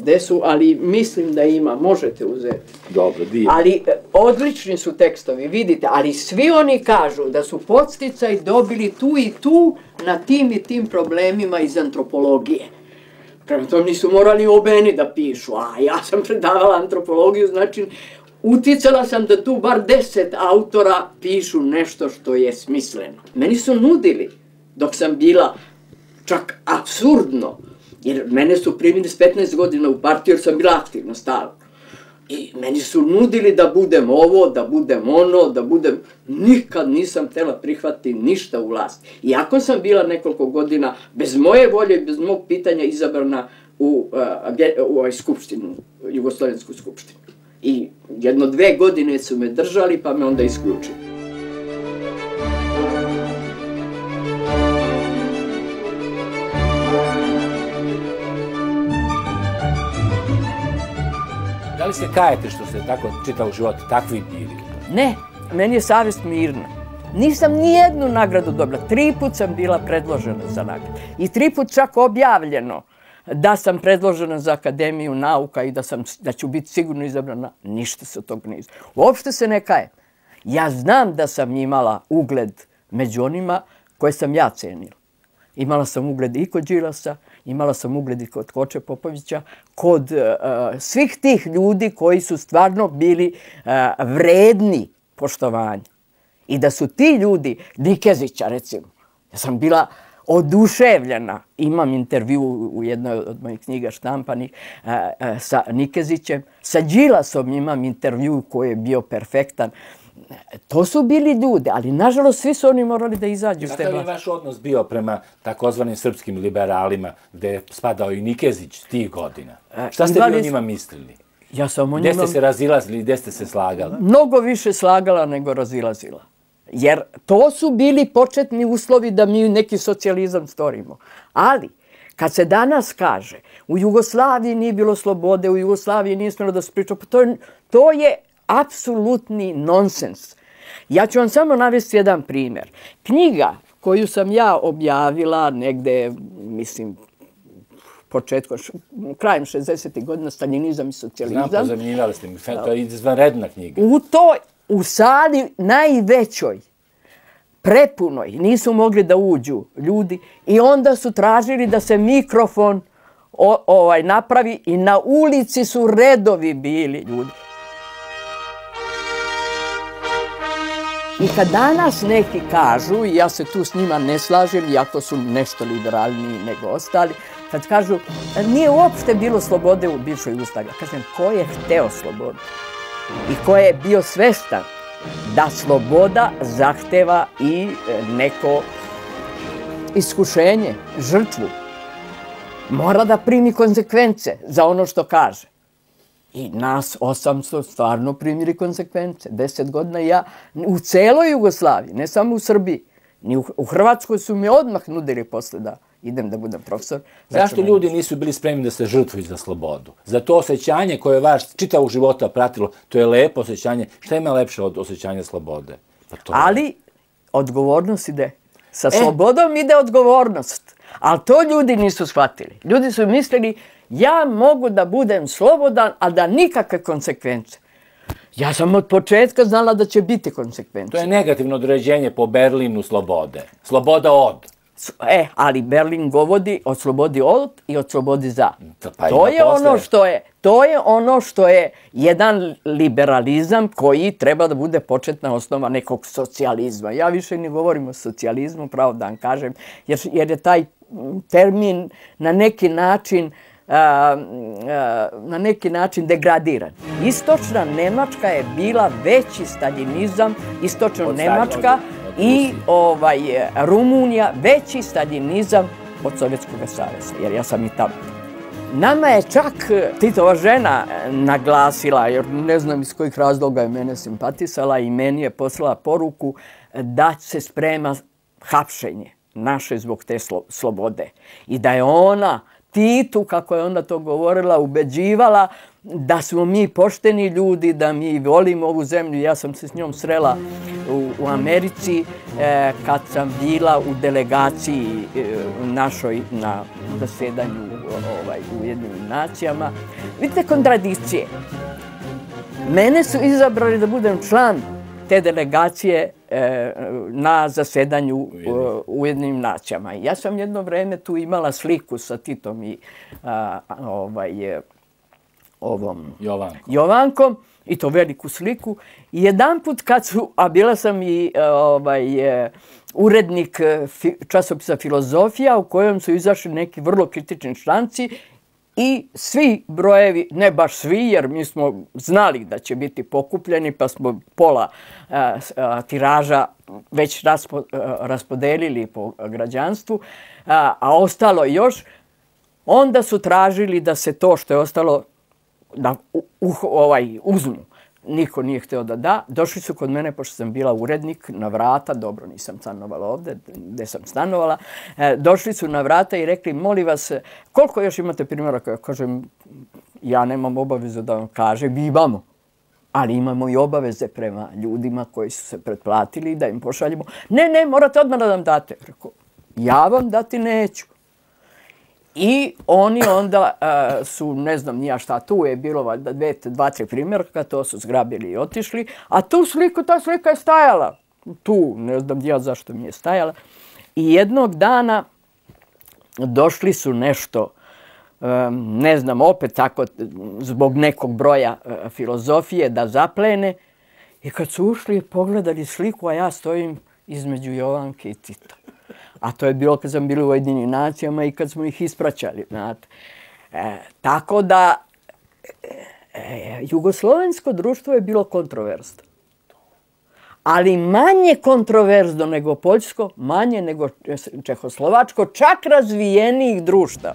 gde su, ali mislim da ima, možete uzeti. Dobro, divno. Ali odlični su tekstovi, vidite, ali svi oni kažu da su podsticaj dobili tu i tu na tim i tim problemima iz antropologije. Prema tome nisu morali obeni da pišu, a ja sam predavala antropologiju, znači uticala sam da tu bar 10 autora pišu nešto što je smisleno. Meni su nudili, dok sam bila čak apsurdno, jer mene su primili s 15 godina u partiju, jer sam bila aktivno stalno. I meni su nudili da budem ovo, da budem ono, da budem... Nikad nisam htjela prihvatiti ništa u vlast. Iako sam bila nekoliko godina, bez moje volje, bez mog pitanja, izabrana u skupštinu, Jugoslovensku skupštinu. I 1-2 godine su me držali, pa me onda isključili. Da li se kajete što ste tako čitav život takvi bili? Ne, meni je savjest mirna. Nisam nijednu nagradu dobila. 3 put sam bila predložena za nagradu. I 3 put čak objavljeno da sam predložena za Akademiju nauka i da ću biti sigurno izabrana. Ništa se od toga nije. Uopšte se ne kajem. Ja znam da sam imala ugled među onima koje sam ja cenila. Imala sam ugled i kod Đilasa, imala sam ugled i kod Koče Popovića, kod svih tih ljudi koji su stvarno bili vredni poštovanja. I da su ti ljudi, Nikezića recimo, ja sam bila oduševljena, imam intervju u jednoj od mojih knjiga štampanih sa Nikezićem, sa Đilasom imam intervju koji je bio perfektan. To su bili ljudi, ali nažalost svi su oni morali da izađu s te vlasti. Kakav je vaš odnos bio prema takozvanim srpskim liberalima, gde je spadao i Nikezić tih godina? Šta ste vi o njima mislili? Ja sam o njima... Gde ste se razilazili i gde ste se slagala? Mnogo više slagala nego razilazila. Jer to su bili početni uslovi da mi neki socijalizam stvorimo. Ali, kad se danas kaže, u Jugoslaviji nije bilo slobode, u Jugoslaviji nije smjelo da se priča, to je apsolutni nonsens. Ja ću vam samo navesti jedan primjer. Knjiga koju sam ja objavila negde, mislim, krajem 60. godina, Staljinizam i socijalizam. Znam, pozamnjivali ste mi, to je izvanredna knjiga. U sali najvećoj, prepunoj, nisu mogli da uđu ljudi i onda su tražili da se mikrofon napravi i na ulici su redovi bili ljudi. I kad danas neki kažu, i ja se tu s njima ne slažem, iako su nešto liberalniji nego ostali, kad kažu, nije uopšte bilo slobode u bivšoj Jugoslaviji. Ja kažem, ko je hteo slobodu? I ko je bio svestan da sloboda zahteva i neko iskušenje, žrtvu. Mora da primi konsekvence za ono što kaže. I nas 800 stvarno primili konsekvence. 10 godina ja u celoj Jugoslaviji, ne samo u Srbiji, ni u Hrvatskoj su mi odmah nudili posle da idem da budem profesor. Zašto ljudi nisu bili spremni da se žrtvuju za slobodu? Za to osjećanje koje vas čitavog života pratilo, to je lepo osjećanje. Šta ima lepše od osjećanja slobode? Ali odgovornost ide. Sa slobodom ide odgovornost. Ali to ljudi nisu shvatili. Ljudi su mislili, ja mogu da budem slobodan, a da nikakve konsekvence. Ja sam od početka znala da će biti konsekvence. To je negativno određenje po Berlinu slobode. Sloboda od. Ali Berlin govori o slobodi od i o slobodi za. To je ono što je jedan liberalizam koji treba da bude početna osnova nekog socijalizma. Ja više ne govorim o socijalizmu, pravo da vam kažem, jer je taj termin na neki način degradiran. Istočna Nemačka je bila veći staljinizam, istočna Nemačka i Rumunija veći staljinizam od Sovjetskog saveza, jer ja sam i tamo. Nama je čak Titova žena naglasila, jer ne znam iz kojih razloga je mene simpatisala i meni je poslala poruku da se sprema hapšenje naše zbog te slobode. I da je ona Titu, kako je onda to govorila, ubeđivala da smo mi pošteni ljudi, da mi volimo ovu zemlju. Ja sam se s njom srela u Americi kad sam bila u delegaciji našoj na zasedanju u Ujedinjenim nacijama. Vidite kontradikcije. Mene su izabrali da budem član te delegacije na zasedanju u Ujedinjenim nacijama. Ja sam jedno vreme tu imala sliku sa Titom i Jovankom, i to veliku sliku. I jedanput kad su, a bila sam i urednik časopisa Filozofija, u kojem su izašli neki vrlo kritični članci i svi brojevi, ne baš svi, jer mi smo znali da će biti pokupljeni, pa smo pola tiraža već raspodelili po građanstvu, a ostalo još, onda su tražili da se to što je ostalo da uzmu. Niko nije htio da da. Došli su kod mene, pošto sam bila urednik, na vrata, dobro, nisam stanovala ovde, gde sam stanovala, došli su na vrata i rekli, molim vas, koliko još imate primjeraka? Ja kažem, ja nemam obavezu da vam kažem, imamo. Ali imamo i obaveze prema ljudima koji su se pretplatili da im pošaljemo. Ne, morate odmah da nam date. Rekao, ja vam dati neću. I oni onda su, ne znam nija šta, tu je bilo valjda 2-3 primjerka, to su zgrabili i otišli, a ta slika je stajala. Tu, ne znam ja zašto mi je stajala. I jednog dana došli su nešto, ne znam, opet tako, zbog nekog broja filozofije da zaplene. I kad su ušli i pogledali sliku, a ja stojim između Jovanke i Tita. A to je bilo kad sam bila u Ujedinjenim nacijama i kad smo ih ispraćali, znate. Tako da, jugoslovensko društvo je bilo kontroverzno. Ali manje kontroverzno nego poljsko, manje nego čehoslovačko, čak razvijenijih društva.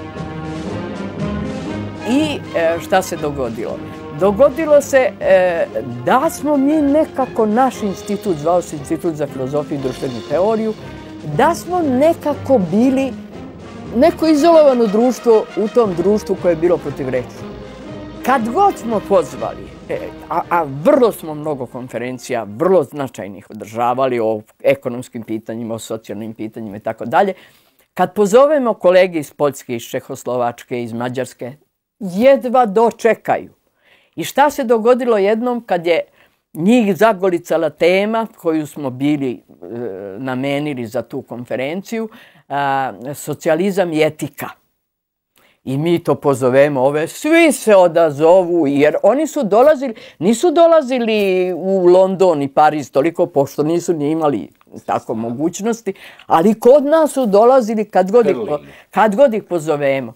I šta se dogodilo? Dogodilo se da smo mi nekako, naš institut, zvao se Institut za filozofiju i društvenu teoriju, da smo nekako bili neko izolovano društvo u tom društvu koje je bilo protivrečno. Kad god smo pozvali, a vrlo smo mnogo konferencija, vrlo značajnih održavali o ekonomskim pitanjima, o socijalnim pitanjima i tako dalje, kad pozovemo kolege iz Poljske, iz Čehoslovačke, iz Mađarske, jedva dočekaju. I šta se dogodilo jednom kad je njih zagolicala tema koju smo bili namenili za tu konferenciju, socijalizam i etika. I mi to pozovemo ove, svi se odazovu, jer oni su dolazili, nisu dolazili u London i Pariz toliko, pošto nisu ni imali tako mogućnosti, ali kod nas su dolazili kad god ih pozovemo.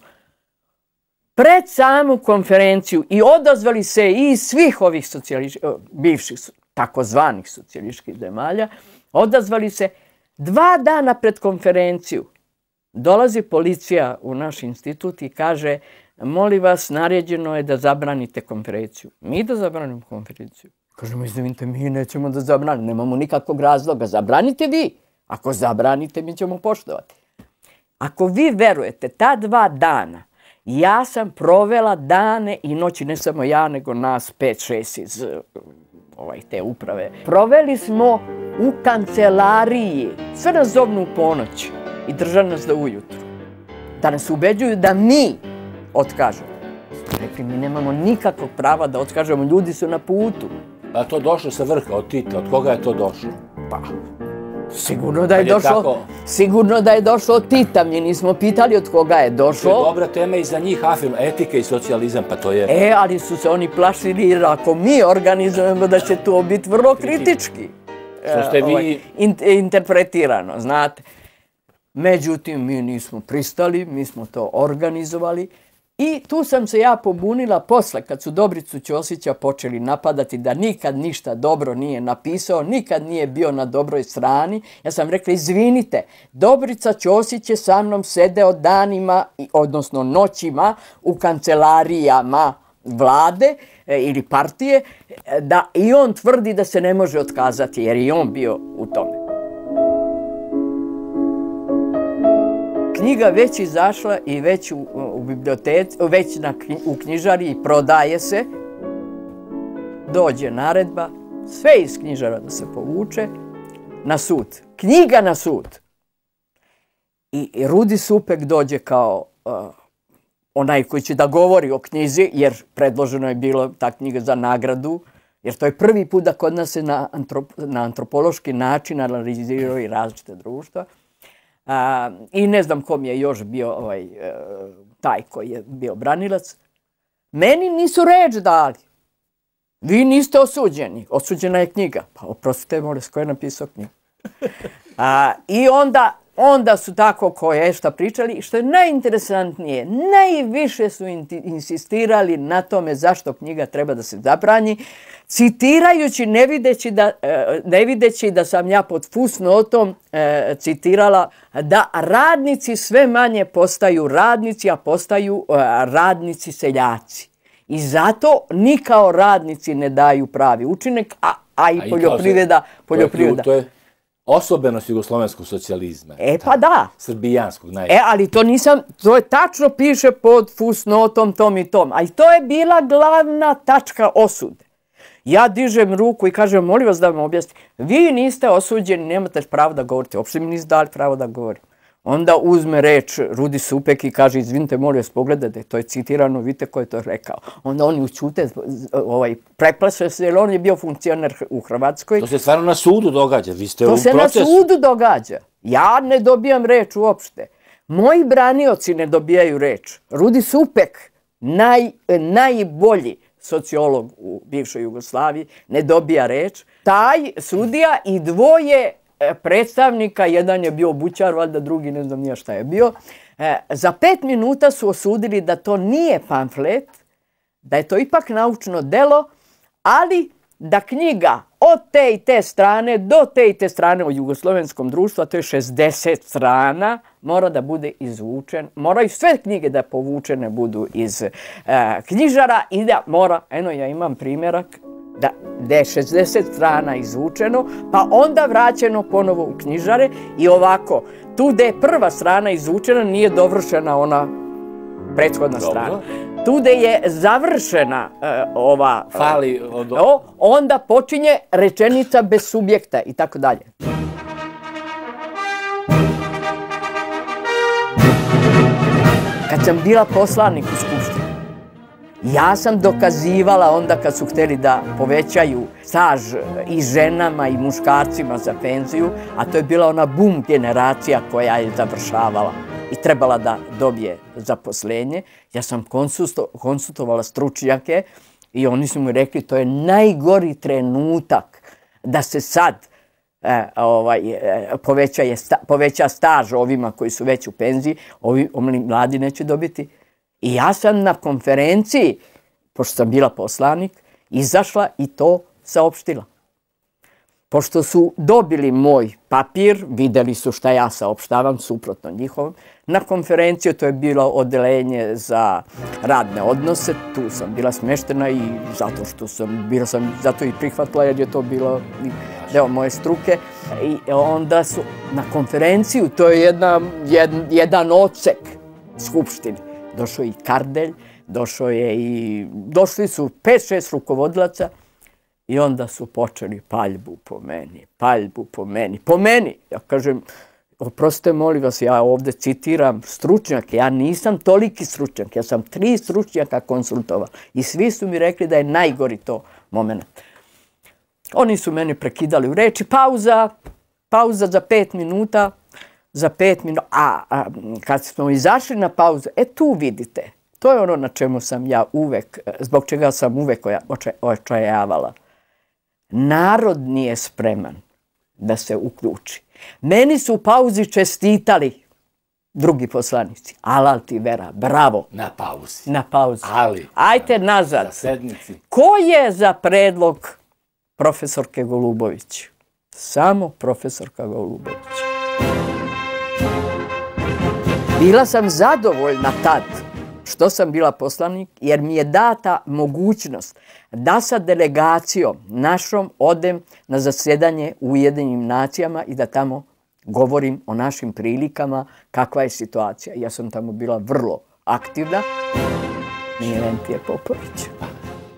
Pred samu konferenciju i odazvali se i svih ovih bivših takozvanih socijalističkih zemalja, odazvali se 2 dana pred konferenciju. Dolazi policija u naš institut i kaže, molim vas, naređeno je da zabranite konferenciju. Mi da zabranimo konferenciju? Kažemo, izvinite, mi nećemo da zabranimo, nemamo nikakvog razloga, zabranite vi. Ako zabranite, mi ćemo poštovati. Ako vi verujete, ta 2 dana, ja sam provela dane i noći, ne samo ja, nego nas 5-6 iz te uprave. Proveli smo u kancelariji, sve nas zovnu u ponoć i drže nas do ujutru. Da nas ubeđuju da mi otkažemo. Rekli, mi nemamo nikakvog prava da otkažemo, ljudi su na putu. A to došlo sa vrha, od Tita, od koga je to došlo? Pa, sigurno da je došlo od Tita, mi nismo pitali od koga je došlo. To je dobra tema i za njih, etika i socijalizam, pa to je... ali su se oni plašili, jer ako mi organizujemo da će to biti vrlo kritički. Što ste vi... interpretirano, znate. Međutim, mi nismo pristali, mi smo to organizovali. I tu sam se ja pobunila posle, kad su Dobricu Ćosića počeli napadati da nikad ništa dobro nije napisao, nikad nije bio na dobroj strani. Ja sam rekla, izvinite, Dobrica Ćosić je sa mnom sedeo danima, odnosno noćima, u kancelarijama vlade ili partije, da i on tvrdi da se ne može otkazati, jer je on bio u tome. Knjiga već izašla i već u biblioteci, već u knjižari prodaje se. Dođe naredba, sve iz knjižara da se povuče na sud. Knjiga na sud. I Rudi Supek dođe kao onaj koji će da govori o knjizi, jer predloženo je bilo ta knjiga za nagradu, jer to je prvi put da kod nas se na antropološki način analiziraju različite društva. I ne znam kom je još bio taj koji je bio branilac. Meni nisu reč dali. Vi niste osuđeni. Osuđena je knjiga. Pa oprostite, molim, ko je napisao knjigu? I onda su tako koje šta pričali. I što je najinteresantnije, najviše su insistirali na tome zašto knjiga treba da se zabrani, citirajući, ne videći da sam ja pod fusnotom citirala da radnici sve manje postaju radnici, a postaju radnici seljaci. I zato ni kao radnici ne daju pravi učinak, a i poljoprivreda. To je osobenost jugoslovenskog socijalizma. Pa da. Srbijanskog najviše. Ali to je tačno piše pod fusnotom tom i tom. A i to je bila glavna tačka osude. Ja dižem ruku i kažem, molim vas da vam objasnim, vi niste osuđeni, nemate pravo da govorite. Uopšte mi niste dali pravo da govorim. Onda uzme reč Rudi Supek i kaže, izvinite, molim vas, pogledajte, to je citirano, vidite ko je to rekao. Onda oni učute, preplaše se, jer on je bio funkcioner u Hrvatskoj. To se stvarno na sudu događa, vi ste u procesu. To se na sudu događa. Ja ne dobijam reč uopšte. Moji branioci ne dobijaju reč. Rudi Supek, najbolji sociolog u bivšoj Jugoslaviji, ne dobija reč. Taj sudija i dvoje predstavnika, jedan je bio bućar, valjda drugi ne znam nije šta je bio, za 5 minuta su osudili da to nije pamflet, da je to ipak naučno delo, ali da knjiga od te i te strane do te i te strane u jugoslovenskom društvu, a to je 60 strana, mora da bude izvučen, moraju sve knjige da povučene budu iz knjižara i da mora, eno ja imam primjerak, da je 60 strana izvučeno, pa onda vraćeno ponovo u knjižare i ovako, tu gde je prva strana izvučena nije dovršena ona prethodna strana. Tu gde je završena ova, onda počinje rečenica bez subjekta i tako dalje. Kad sam bila poslanik u Skupštini, ja sam dokazivala onda kad su htjeli da povećaju staž i ženama i muškarcima za penziju, a to je bila ona bum generacija koja je završavala i trebala da dobije zaposlenje. Ja sam konsultovala stručnjake i oni su mi rekli to je najgori trenutak da se sad poveća staž ovima koji su već u penziji, ovi mladi neće dobiti. I ja sam na konferenciji, pošto sam bila poslanik, izašla i to saopštila. Pošto su dobili moj papir, videli su šta ja saopštavam, suprotno njihovom, na konferenciju, to je bilo odeljenje za radne odnose, tu sam bila smeštena i zato i prihvatila jer je to bilo deo moje struke. I onda su na konferenciju, to je jedan odsek Skupštine, došao i Kardelj, došli su 5-6 rukovodilaca i onda su počeli paljbu po meni. Ja kažem, oprostite, molim vas, ja ovdje citiram stručnjake, ja nisam toliki stručnjak, ja sam 3 stručnjaka konsultovao i svi su mi rekli da je najgori to moment. Oni su meni prekidali u reči, pauza za 5 minuta, a kad smo izašli na pauzu, tu vidite, to je ono na čemu sam ja uvek, zbog čega sam uvek očajavala. Narod nije spreman da se uključi. Meni su u pauzi čestitali drugi poslanici. Alal ti vera, bravo. Na pauzi. Ali. Ajte nazad. Na sednici. Ko je za predlog profesorke Golubović? Samo profesorka Golubović. Bila sam zadovoljna tad što sam bila poslanik, jer mi je data mogućnost da sa delegacijom našom odem na zasjedanje u Ujedinjenim nacijama i da tamo govorim o našim prilikama, kakva je situacija. Ja sam tamo bila vrlo aktivna. Milentije Popović.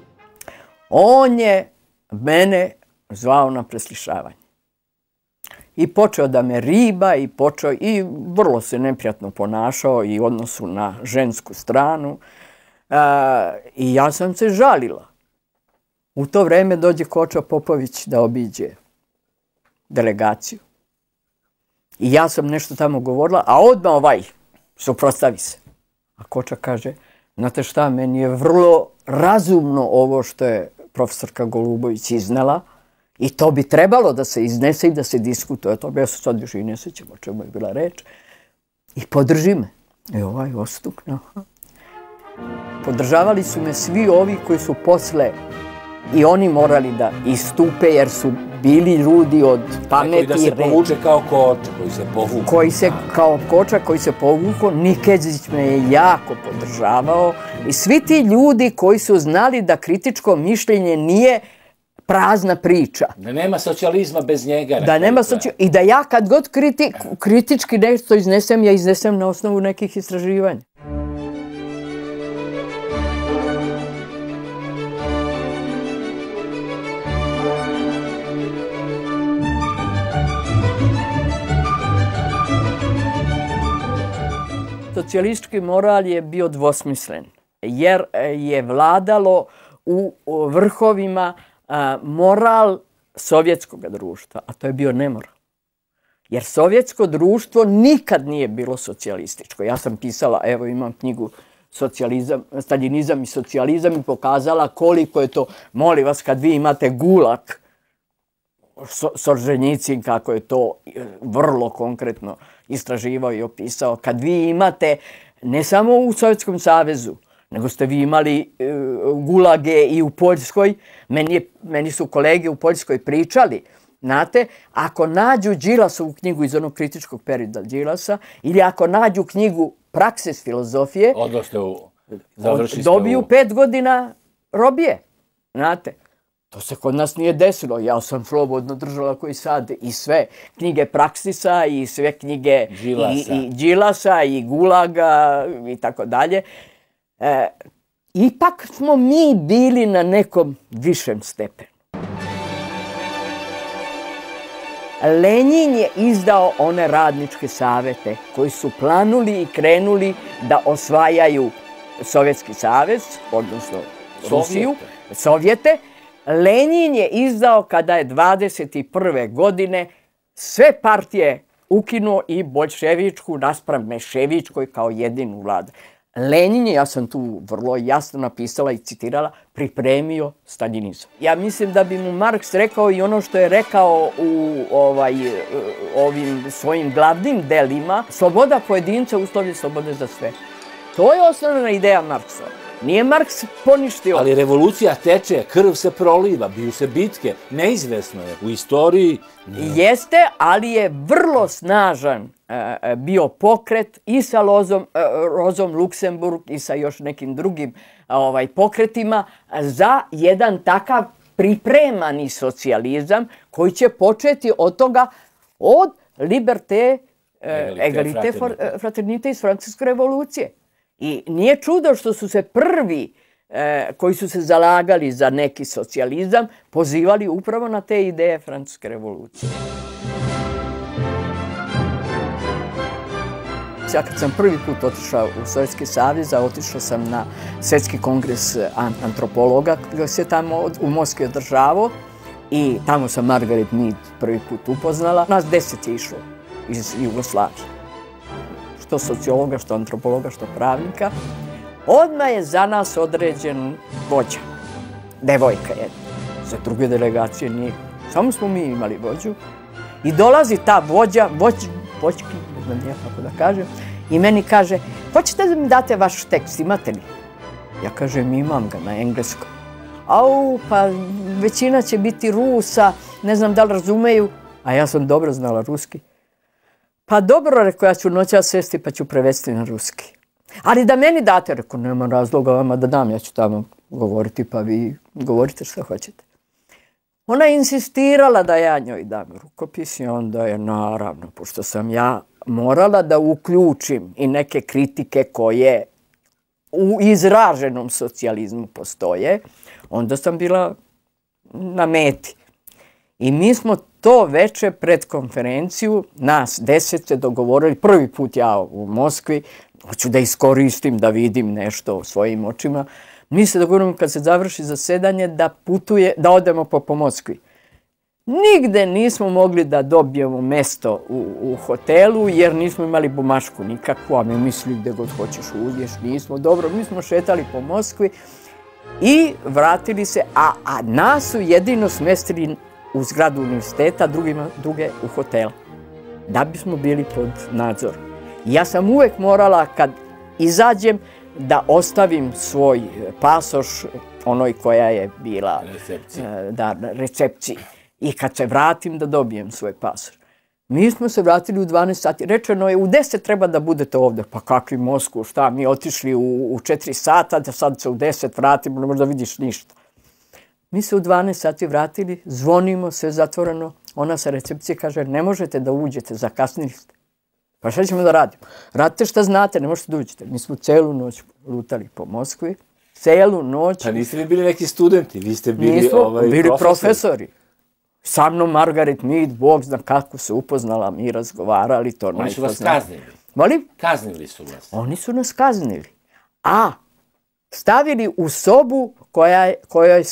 On je mene zvao na preslišavanje. i počeo da me riba i vrlo se neprijatno ponašao i u odnosu na žensku stranu. I ja sam se žalila. U to vreme dođe Koča Popović da obiđe delegaciju. I ja sam nešto tamo govorila, a odmah suprotstavi se. A Koča kaže, znate šta, meni je vrlo razumno ovo što je profesorka Golubović iznela i to bi trebalo da se iznese i da se diskutuje. To bi ja se sad još i ne sjećam o čemu je bila reč. I podrži me. Ostukno. Podržavali su me svi ovi koji su posle i oni morali da istupe jer su bili ljudi od pameti. Da se povuče kao Koča, koji se povukao. Kao Koča koji se povukao. Nikezić me je jako podržavao. I svi ti ljudi koji su znali da kritičko mišljenje nije prazna priča. Da nema socijalizma bez njega. I da ja kad god kritički nešto iznesem, ja iznesem na osnovu nekih istraživanja. Socijalistički moral je bio dvosmislen, jer je vladalo u vrhovima moral sovjetskog društva, a to je bio nemoral. Jer sovjetsko društvo nikad nije bilo socijalističko. Ja sam pisala, evo imam knjigu Staljinizam i socijalizam i pokazala koliko je to, molim vas, kad vi imate gulag, Solženjicin kako je to vrlo konkretno istraživao i opisao, kad vi imate, ne samo u Sovjetskom savezu, nego ste vi imali gulage i u Poljskoj, meni su kolege u Poljskoj pričali, znate, ako nađu Đilasovu knjigu iz onog kritičkog perioda Đilasa, ili ako nađu knjigu Praksis filozofije, dobiju 5 godina robije, znate. To se kod nas nije desilo. Ja sam slobodno držala koji sad i sve knjige Praksisa i sve knjige i Đilasa i Gulaga i tako dalje. Ipak smo mi bili na nekom višem stepenu. Lenjin je izdao one radničke savete koji su planuli i krenuli da osvajaju Sovjetski savez, odnosno Rusiju, Sovjete. Lenjin je izdao kada je 21. godine sve partije ukinuo i boljševičku naspram meševičkoj kao jedinu vladu. Lenjin je, ja sam tu vrlo jasno napisala i citirala, pripremio staljinizam. Ja mislim da bi mu Marks rekao i ono što je rekao u ovim svojim glavnim delima, sloboda pojedinca, uslovi slobode za sve. To je osnovna ideja Marksova. Nije Marks poništio. Ali revolucija teče, krv se proliva, biju se bitke, neizvesno je u istoriji. Jeste, ali je vrlo snažan bio pokret i sa Rozom Luksemburg i sa još nekim drugim pokretima za jedan takav pripremani socijalizam koji će početi od toga, od liberté, égalité, fraternité iz Francuske revolucije. I nije čudo što su se prvi koji su se zalagali za neki socijalizam pozivali upravo na te ideje Francuske revolucije. Ja kad sam prvi put otišao u Sovjetski savez, otišao sam na Svjetski kongres antropologa koji se tamo u Moskvi održavao i tamo sam Margaret Mead prvi put upoznala. Nas 10 je išlo iz Jugoslavije. Što sociologa, što antropologa, što pravnika. Odmah je za nas određen vođa. Devojka jedna. Za druge delegacije nije. Samo smo mi imali vođu. I dolazi ta vođa, voćki, ne znam ja kako da kažem, i meni kaže, hoćete da mi date vaš tekst, imate li? Ja kažem, imam ga na engleskom. Pa većina će biti Rusa, ne znam da li razumeju, a ja sam dobro znala ruski. Pa dobro, rekao, ja ću noćas sesti pa ću prevesti na ruski. Ali da meni date, rekao, nema razloga vama da dam, ja ću tamo govoriti, pa vi govorite što hoćete. Ona je insistirala da ja njoj dam rukopis i onda je naravno, pošto sam ja morala da uključim i neke kritike koje u izraženom socijalizmu postoje, onda sam bila na meti. I mi smo to veče pred konferenciju, nas 10 se dogovorili, prvi put ja u Moskvi, hoću da iskoristim, da vidim nešto svojim očima. Mi se dogovorimo kad se završi zasedanje da odemo po Moskvi. Nigde nismo mogli da dobijemo mesto u hotelu jer nismo imali bumašku nikakvu, a mi mislili gde god hoćeš uđeš, nismo. Dobro, mi smo šetali po Moskvi i vratili se, a nas su jedino smestili u zgradu univerziteta, druge u hotel, da bismo bili pod nadzorom. Ja sam uvek morala kad izađem da ostavim svoj pasoš onoj koja je bila na recepciji. I kad se vratim da dobijem svoj pasoš. Mi smo se vratili u 12 sati. Rečeno je u 10 treba da budete ovde. Pa kakvi Moskvu, šta? Mi otišli u 4 sata, da sad se u 10 vratimo, ne možda vidiš ništa. Mi se u 12 sati vratili, zvonimo, sve zatvoreno. Ona sa recepcije kaže, ne možete da uđete, zakasnili ste. Pa šta ćemo da radimo? Radite šta znate, ne možete da uđete. Mi smo celu noć lutali po Moskvi, celu noć. Pa niste vi bili neki studenti, vi ste bili bili profesori. Sa mnom Margaret Mead, Bog zna kako se upoznala, mi razgovarali, to Oni su vas kaznili. Molim? Kaznili su vas. Oni su nas kaznili. A stavili u sobu koja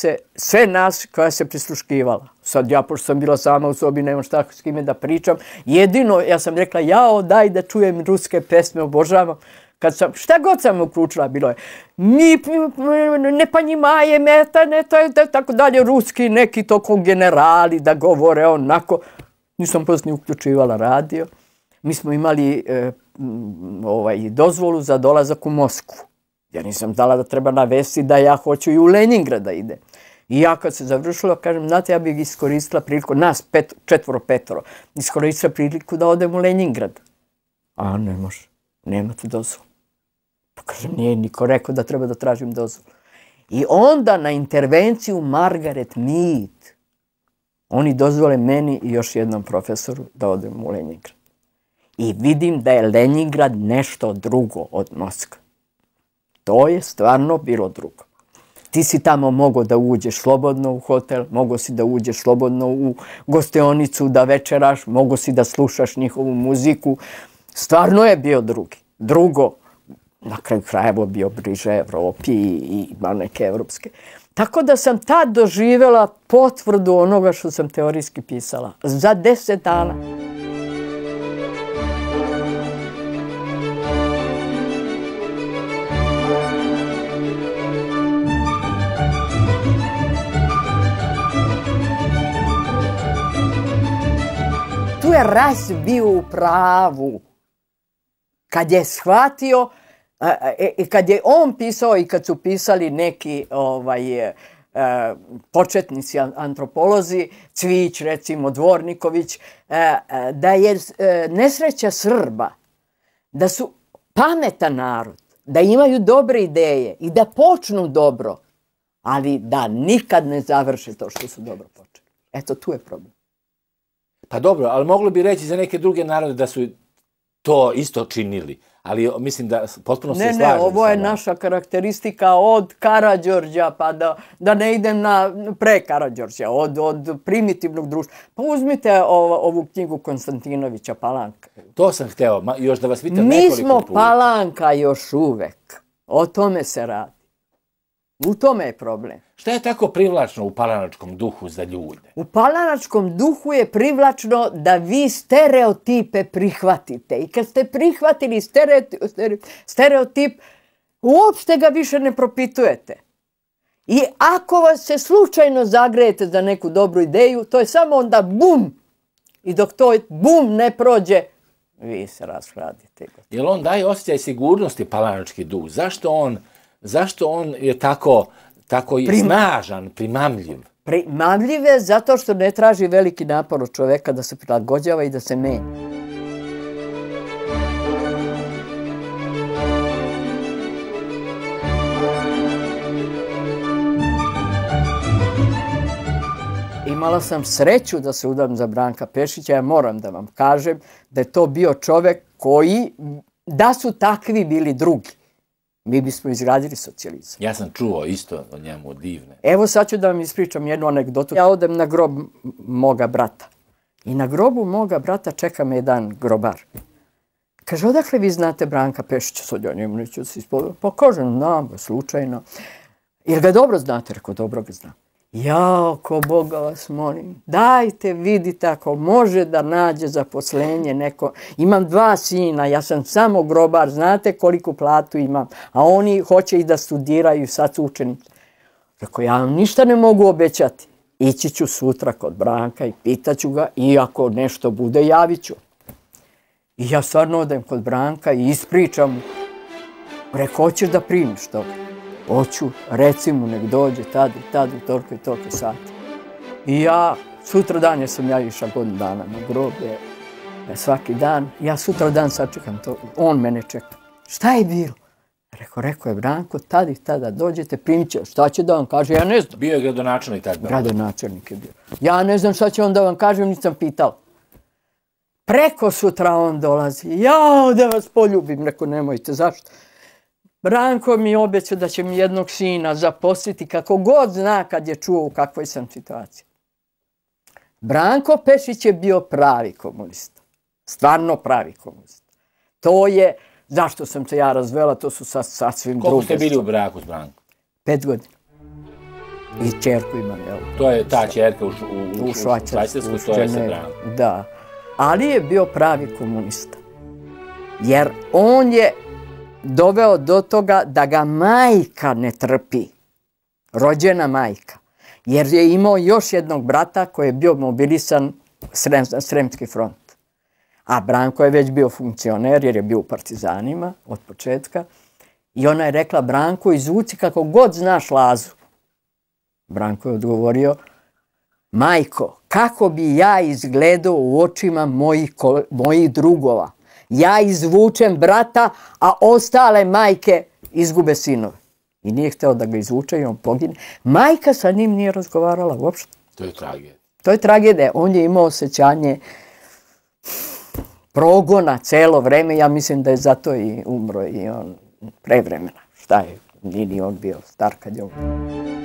se prisluškivala. Sad ja, pošto sam bila sama u sobi, nemam šta s kime da pričam. Jedino, ja sam rekla, jao, daj da čujem ruske pesme, obožavam. Šta god sam uključila, bilo je ne panimaje metane, tako dalje, ruski neki toko generali da govore onako. Nisam poslije uključivala radio. Mi smo imali dozvolu za dolazak u Moskvu. Ja nisam znala da treba navesti da ja hoću i u Leningrad da ide. I ja kad se završila, kažem, znate, ja bih iskoristila priliku, nas 4-5, iskoristila priliku da odem u Leningrad. A ne može, nemate dozvolu. Pa kažem, nije niko rekao da treba da tražim dozvolu. I onda na intervenciju Margaret Mead, oni dozvole meni i još jednom profesoru da odem u Leningrad. I vidim da je Leningrad nešto drugo od Moskve. To je stvarno bilo drugo. Ti si tamo mogao da uđeš slobodno u hotel, mogao si da uđeš slobodno u gostionicu, da večeraš, mogao si da slušaš njihovu muziku. Stvarno je bio drugo. Na kraju krajeva bio bliže Evropi i ima neke evropske. Tako da sam tad doživjela potvrdu onoga što sam teorijski pisala. Za 10 dana. Tu je Ras bio u pravu. Kad je shvatio, i kad je on pisao i kad su pisali neki početnici antropolozi, Cvić, recimo, Dvorniković, da je nesreća Srba, da su pametan narod, da imaju dobre ideje i da počnu dobro, ali da nikad ne završe to što su dobro počeli. Eto, tu je problem. Pa dobro, ali moglo bi reći za neke druge narode da su to isto činili. Ali mislim da potpuno se slažem. Ne, ovo je naša karakteristika od Karađorđa, pa da ne idem na pre Karađorđa, od primitivnog društva. Pa uzmite ovu knjigu Konstantinovića, Palanka. To sam hteo, još da vas pitam nekoliko puta. Mi smo Palanka još uvek. O tome se radi. U tome je problem. Šta je tako privlačno u palanačkom duhu za ljude? U palanačkom duhu je privlačno da vi stereotipe prihvatite. I kad ste prihvatili stereotip, uopšte ga više ne propitujete. I ako vas se slučajno zagrejete za neku dobru ideju, to je samo onda bum. I dok to bum ne prođe, vi se rasradite. Jel on daje osjećaj sigurnosti palanački duh? Zašto on je tako snažan, primamljiv? Primamljiv je zato što ne traži veliki napor od čoveka da se prilagođava i da se menja. Imala sam sreću da se udam za Branka Pešića. Ja moram da vam kažem da je to bio čovek koji, da su takvi bili drugi, Mi bismo izgradili socijalizam. Ja sam čuo isto o njemu, divne. Evo sad ću da vam ispričam jednu anegdotu. Ja odem na grob moga brata. I na grobu moga brata čeka me jedan grobar. Kaže, odakle vi znate Branka Pešića? Sad ja njemu neću se ispovedati. Pa kažem, znam, slučajno. Jer ga dobro znate? Rekao, dobro ga znam. Jao, ko Boga vas molim, dajte vidite ako može da nađe zaposlenje neko. Imam 2 sina, ja sam samo grobar, znate koliku platu imam, a oni hoće i da studiraju, sad su učenici. Rekao, ja vam ništa ne mogu obećati. Ići ću sutra kod Branka i pitaću ga i ako nešto bude, javit ću. I ja stvarno odem kod Branka i ispričam mu. Rekao, hoćeš da primiš toga? Hoću, reci mu nek dođe tad i tad u toliko i toliko sati. I ja, sutra dan jer sam ja išla godinu dana na groblje, svaki dan, ja sutra dan sačekam to, on mene čeka. Šta je bilo? Rekao je Branko, tad i tada dođete, primit će, šta će da vam kaže, ja ne znam. Bio je gradonačelnik tad. Gradonačelnik je bio. Ja ne znam šta će on da vam kaže, nisam pitala. Preko sutra on dolazi, jao da vas poljubim, rekao nemojte, zašto? Branko mi obećao da će mi jednog sina zaposliti kako god zna kad je čuo u kakvoj sam situaciji. Branko Pešić je bio pravi komunista. Stvarno pravi komunista. To je, zašto sam se ja razvela, to su sasvim druge. Koliko ste bili u braku s Brankom? 5 godina. I čerku imam, evo. To je ta čerka u Švajcarskoj, to je sa Brankom. Da. Ali je bio pravi komunista. Jer on je doveo do toga da ga majka ne trpi, rođena majka, jer je imao još jednog brata koji je bio mobilisan Sremski front. A Branko je već bio funkcioner jer je bio u partizanima od početka i ona je rekla, Branko, izvuci kako god znaš Lazu. Branko je odgovorio, majko, kako bi ja izgledao u očima mojih drugova? Ja izvučem brata, a ostale majke izgube sinove. I nije hteo da ga izvuče i on pogine. Majka sa njim nije razgovarala uopšte. To je tragedija. To je tragedija. On je imao osjećanje progona celo vreme. Ja mislim da je zato i umro i on prevremena. Šta je? Nije on bio star kad je umro.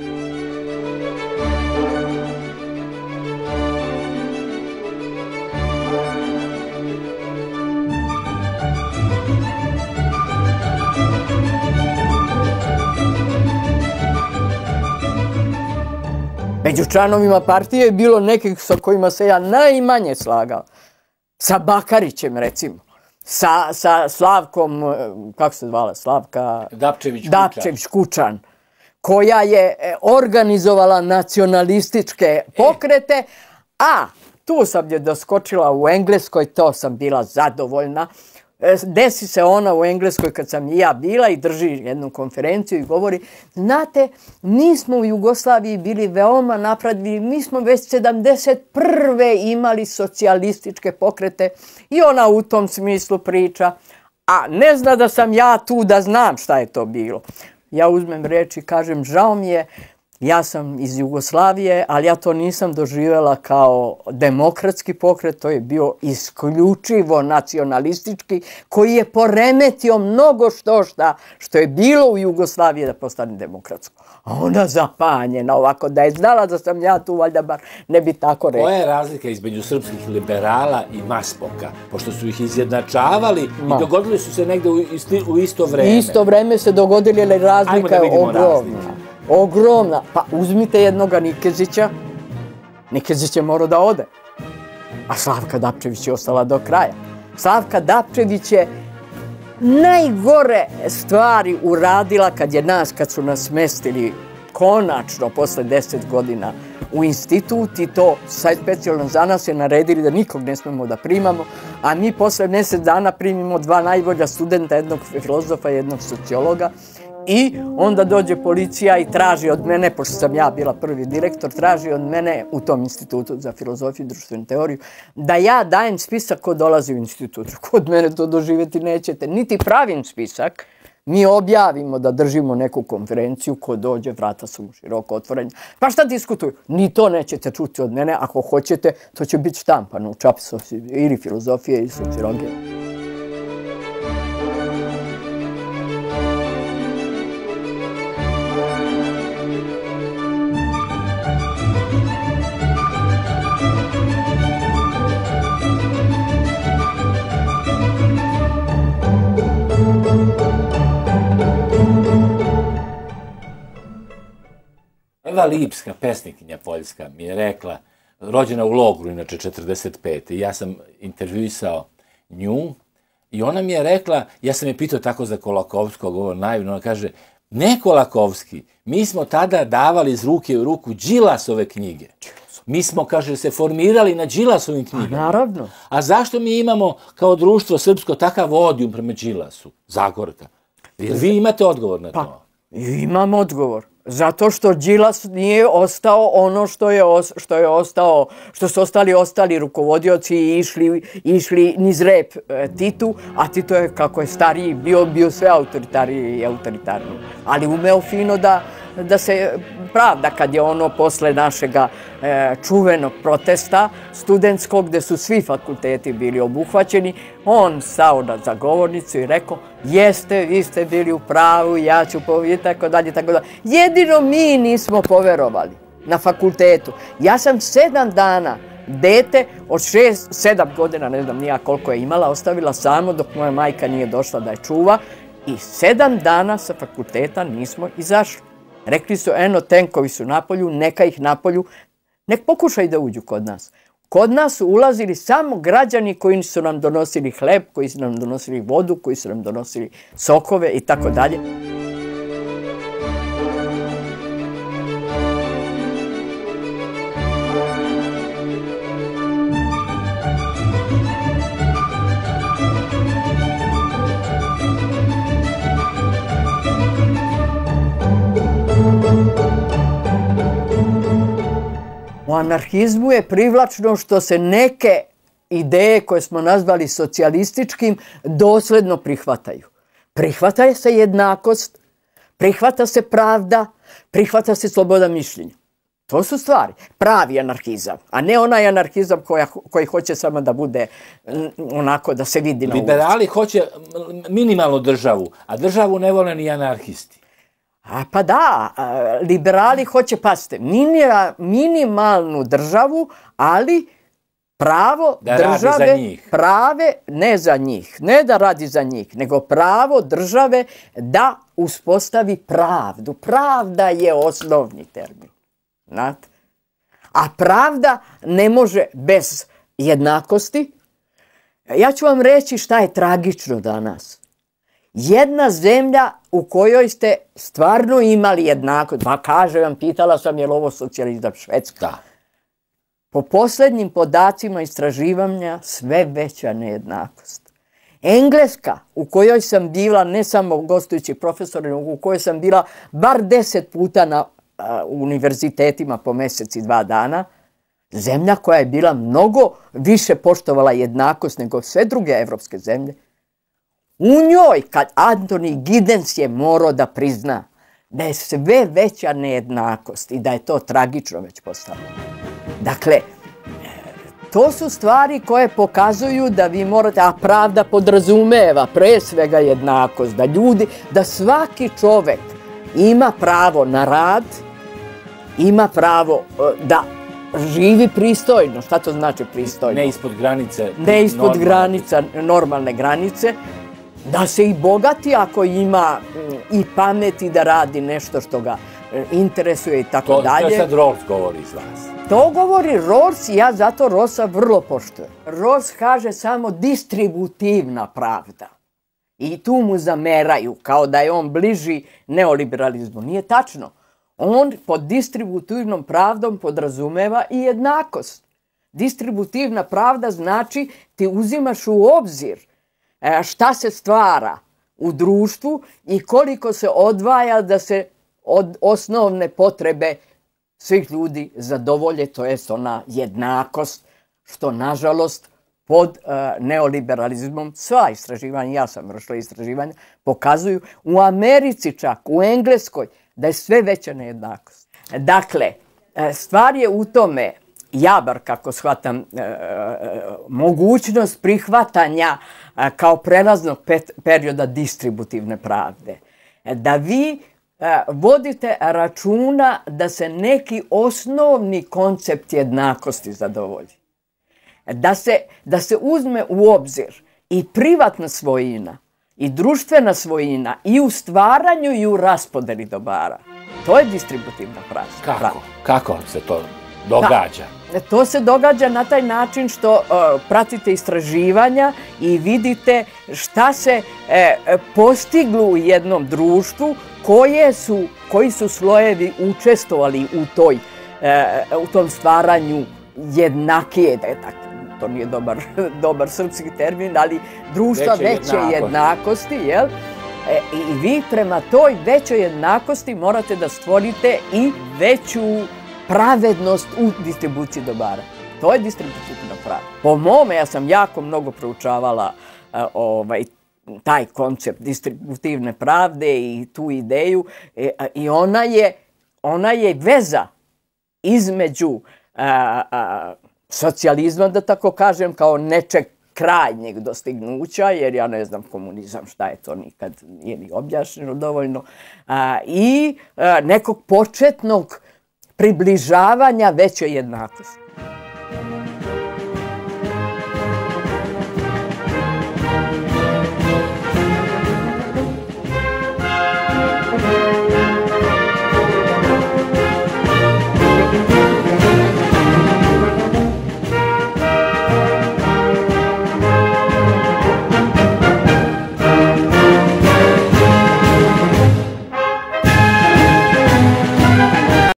Među članovima partije je bilo nekih sa kojima se ja najmanje slagao. Sa Bakarićem, recimo. Sa Slavkom, kako se zvala, Slavka? Dapčević-Kučan. Koja je organizovala nacionalističke pokrete, a tu sam je doskočila u Engleskoj, to sam bila zadovoljna. Desi se ona u Engleskoj kad sam i ja bila i drži jednu konferenciju i govori, znate, mi smo u Jugoslaviji bili veoma napredni, mi smo već 71. imali socijalističke pokrete i ona u tom smislu priča, a ne zna da sam ja tu da znam šta je to bilo. Ja uzmem reč i kažem, žao mi je, ja sam iz Jugoslavije, ali ja to nisam doživjela kao demokratski pokret, to je bio isključivo nacionalistički, koji je poremetio mnogo što je bilo u Jugoslaviji da postane demokratsko. A ona zapanjena ovako, da je znala da sam ja tu, valjda bar ne bi tako rekla. Koja je razlika između srpskih liberala i Maspoka? Pošto su ih izjednačavali i dogodili su se negde u isto vreme. Isto vreme se dogodili, ali razlika je ogromna. Ogromna. Pa uzmite jednoga Nikezića. Nikezić je morao da ode. A Slavka Dapčević je ostala do kraja. Slavka Dapčević je najgore stvari uradila kad su nas smestili konačno posle 10 godina u institut i to specijalno za nas je naredili da nikog ne smemo da primamo, a mi posle mjesec dana primimo 2 najbolja studenta, jednog filozofa i jednog sociologa. I onda dođe policija i traži od mene, pošto sam ja bila prvi direktor, traži od mene u tom institutu za filozofiju i društvenu teoriju, da ja dajem spisak ko dolazi u institut. Kod mene to doživjeti nećete. Niti pravim spisak, mi objavimo da držimo neku konferenciju, ko dođe, vrata su mu široko otvorenja. Pa šta diskutuju? Ni to nećete čuti od mene. Ako hoćete, to će biti štampano u časopisu ili filozofije ili sociologije. Eva Lipska, pesnikinja poljska, mi je rekla, rođena u logoru, inače 45. I ja sam intervjuisao nju i ona mi je rekla, ja sam je pitao tako za Kolakovskog, ovo naivno, ona kaže, ne Kolakovski, mi smo tada davali iz ruke u ruku Đilasove knjige. Mi smo, kaže, se formirali na Đilasovim knjigama. Naravno. A zašto mi imamo kao društvo srpsko takav odijum prema Đilasu, Zagorka? Jer vi imate odgovor na to? Pa, imam odgovor. Zato što Đilas nije ostao ono što su ostali rukovodioci i išli niz rep Titu, a Tito je, kako je stariji, bio sve autoritarniji i autoritarniji. Ali umeo fino da se pravda, kad je ono posle našega čuvenog protesta studentskog, gde su svi fakulteti bili obuhvaćeni, on stao za govornicu i rekao, jeste, vi ste bili u pravu, ja ću povedati, tako dalje, tako dalje. Jedino mi nismo poverovali na fakultetu. Ja sam 7 dana dete od 6-7 godina, ne znam nija koliko je imala, ostavila samo dok moja majka nije došla da je čuva i 7 dana sa fakulteta nismo izašli. Rekli su, eno, tenkovi su napolju, neka ih napolju, nek pokušaju da uđu kod nas. Kod nas su ulazili samo građani koji su nam donosili hleb, koji su nam donosili vodu, koji su nam donosili sokove i tako dalje. U anarhizmu je privlačno što se neke ideje koje smo nazvali socijalističkim dosledno prihvataju. Prihvata se jednakost, prihvata se pravda, prihvata se sloboda mišljenja. To su stvari. Pravi anarhizam, a ne onaj anarhizam koji hoće samo da bude onako da se vidi na ulici. Liberali hoće minimalnu državu, a državu ne vole ni anarhisti. Pa da, liberali hoće, pazite, minimalnu državu, ali pravo države, ne za njih, ne da radi za njih, nego pravo države da uspostavi pravdu. Pravda je osnovni termin. Znate? A pravda ne može bez jednakosti. Ja ću vam reći šta je tragično danas. Jedna zemlja u kojoj ste stvarno imali jednakost, pa kažem vam, pitala sam je li ovo socijalizam, Švedska. Da. Po poslednjim podacima istraživanja sve veća nejednakost. Engleska, u kojoj sam bila ne samo gostujući profesor, nego u kojoj sam bila bar 10 puta na univerzitetima po mesec i 2 dana, zemlja koja je bila mnogo više poštovala jednakost nego sve druge evropske zemlje. U njoj, kad Antoni Giddens je morao da prizna da je sve veća nejednakost i da je to tragično već postalo. Dakle, to su stvari koje pokazuju da vi morate, a pravda podrazumeva pre svega jednakost, da svaki čovek ima pravo na rad, ima pravo da živi pristojno. Šta to znači pristojno? Ne ispod granice. Ne ispod granica, normalne granice. Da se i bogati ako ima i pameti da radi nešto što ga interesuje i tako dalje. To sad Rawls govori iz vas. To govori Rawls i ja zato Rawlsa vrlo poštujem. Rawls kaže samo distributivna pravda. I tu mu zameraju kao da je on bliži neoliberalizmu. Nije tačno. On pod distributivnom pravdom podrazumeva i jednakost. Distributivna pravda znači ti uzimaš u obzir šta se stvara u društvu i koliko se odvaja da se od osnovne potrebe svih ljudi zadovolje, to jest ona jednakost, što nažalost pod neoliberalizmom sva istraživanja, ja sam vršila istraživanja, pokazuju u Americi čak, u Engleskoj, da je sve veća nejednakost. Dakle, stvar je u tome, ja bar kako shvatam, mogućnost prihvatanja kao prelaznog perioda distributivne pravde. Da vi vodite računa da se neki osnovni koncept jednakosti zadovolji. Da se uzme u obzir i privatna svojina, i društvena svojina i u stvaranju i u raspodeli dobara. To je distributivna pravda. Kako se to događa? To se događa na taj način što pratite istraživanja i vidite šta se postiglo u jednom društvu, koji su slojevi učestvovali u tom stvaranju jednakije, to nije dobar srpski termin, ali društva veće jednakosti, jel? I vi prema toj većoj jednakosti morate da stvorite i veću pravednost u distribuciji dobara. To je distributivna pravda. Po mome, ja sam jako mnogo proučavala taj koncept distributivne pravde i tu ideju i ona je veza između socijalizma, da tako kažem, kao nečeg krajnjeg dostignuća, jer ja ne znam komunizam šta je to, nikad nije ni objašnjeno dovoljno, i nekog početnog približavanja većoj jednakosti.